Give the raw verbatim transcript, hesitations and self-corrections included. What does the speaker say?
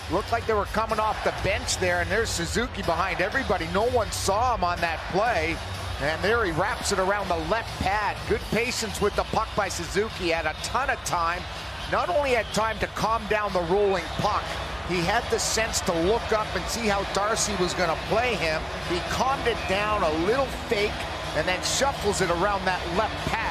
Looked like they were coming off the bench there, and there's Suzuki behind everybody. No one saw him on that play. And there he wraps it around the left pad. Good patience with the puck by Suzuki. Had a ton of time. Not only had time to calm down the rolling puck, he had the sense to look up and see how Darcy was going to play him. He calmed it down, a little fake, and then shuffles it around that left pad.